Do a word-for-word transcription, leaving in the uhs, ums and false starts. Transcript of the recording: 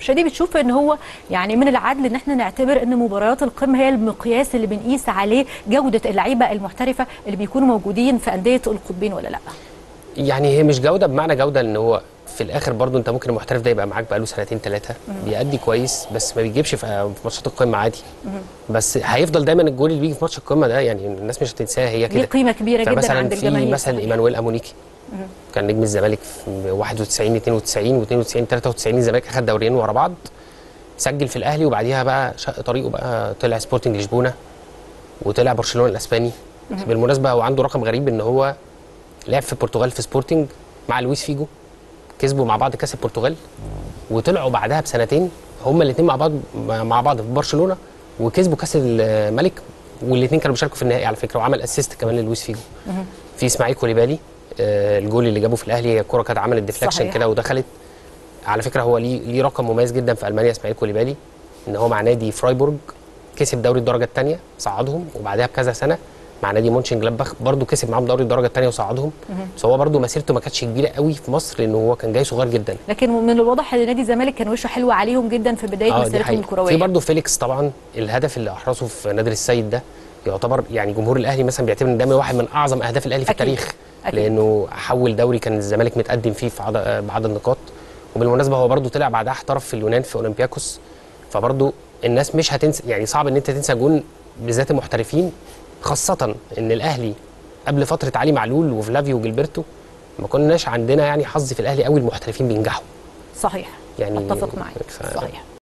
شادي بتشوف ان هو يعني من العدل ان احنا نعتبر ان مباريات القمه هي المقياس اللي بنقيس عليه جوده اللعيبه المحترفه اللي بيكونوا موجودين في انديه القطبين ولا لا؟ يعني هي مش جوده بمعنى جوده، ان هو في الاخر برضو انت ممكن المحترف ده يبقى معاك بقاله سنتين ثلاثه بيأدي كويس بس ما بيجيبش في ماتشات القمه عادي. بس هيفضل دايما الجول اللي بيجي في ماتش القمه ده يعني الناس مش هتنساه، هي كده ليه قيمه كبيره جدا عند الجماهير. في مثلا ايمانويل امونيكي كان نجم الزمالك في واحد وتسعين اتنين وتسعين واثنين وتسعين ثلاثة وتسعين، الزمالك اخد دوريين ورا بعض، سجل في الاهلي وبعديها بقى شق طريقه بقى طلع سبورتنج لشبونه وطلع برشلونه الاسباني. بالمناسبه هو عنده رقم غريب ان هو لعب في البرتغال في سبورتنج مع لويس فيجو، كسبوا مع بعض كاس البرتغال وطلعوا بعدها بسنتين هما الاثنين مع بعض مع بعض في برشلونه وكسبوا كاس الملك، والاثنين كانوا بيشاركوا في النهائي على فكره، وعمل اسيست كمان للويس فيجو. في اسماعيل كوليبالي آه الجول اللي جابه في الاهلي هي الكره كانت عملت ديفليكشن كده ودخلت. على فكره هو ليه ليه رقم مميز جدا في المانيا اسماعيل كوليبالي، ان هو مع نادي فرايبورج كسب دوري الدرجه الثانيه صعدهم، وبعدها بكذا سنه مع نادي مونشن جلادباخ برضه كسب معاهم دوري الدرجه الثانيه وصعدهم. بس هو برضه مسيرته ما كانتش كبيره قوي في مصر لانه هو كان جاي صغير جدا، لكن من الواضح ان نادي الزمالك كان وشه حلو عليهم جدا في بدايه آه مسيرتهم الكرويه. في برضه فيليكس طبعا الهدف اللي احرزه في نادر السيد ده يعتبر يعني جمهور الاهلي مثلا بيعتبر ان ده واحد من اعظم اهداف الاهلي في أكيد. التاريخ أكيد. لانه حول دوري كان الزمالك متقدم فيه في عدد بعدد النقاط، وبالمناسبه هو برضه طلع بعدها احترف في اليونان في اولمبياكوس، فبرضه الناس مش هتنسى، يعني صعب ان انت تنسى جون بالذات المحترفين، خاصه ان الاهلي قبل فتره علي معلول وفلافيو وجilberto ما كناش عندنا يعني حظ في الاهلي قوي المحترفين بينجحوا. صحيح، يعني اتفق معاك. ف... صحيح.